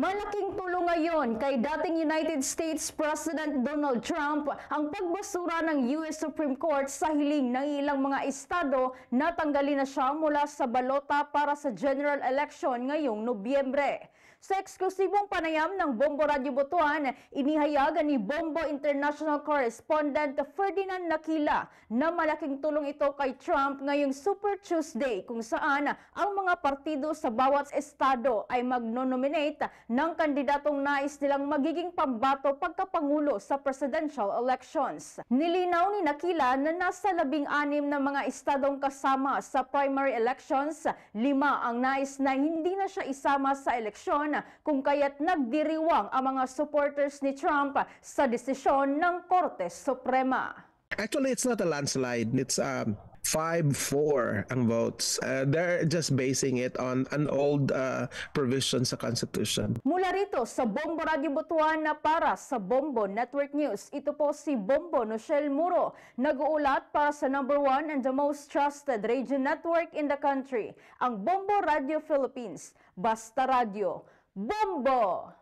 Malaking tulong ngayon kay dating United States President Donald Trump ang pagbasura ng US Supreme Court sa hiling ng ilang mga estado na tanggalin na siya mula sa balota para sa general election ngayong Nobyembre. Sa eksklusibong panayam ng Bombo Radio Butuan, inihayagan ni Bombo International Correspondent Ferdinand Nakila na malaking tulong ito kay Trump ngayong Super Tuesday kung saan ang mga partido sa bawat estado ay magnonominate ng kandidatong nais nilang magiging pambato pagkapangulo sa presidential elections. Nilinaw ni Nakila na nasa 16 na mga estadong kasama sa primary elections, 5 ang nais na hindi na siya isama sa eleksyon kung kaya't nagdiriwang ang mga supporters ni Trump sa desisyon ng Korte Suprema. Actually, it's not a landslide. It's 5-4 ang votes. They're just basing it on an old provision sa Constitution. Mula rito sa Bombo Radio Butuan na para sa Bombo Network News, ito po si Bombo Nochelle Muro, nag-uulat para sa #1 and the most trusted radio network in the country, ang Bombo Radio Philippines. Basta Radio, Bombo!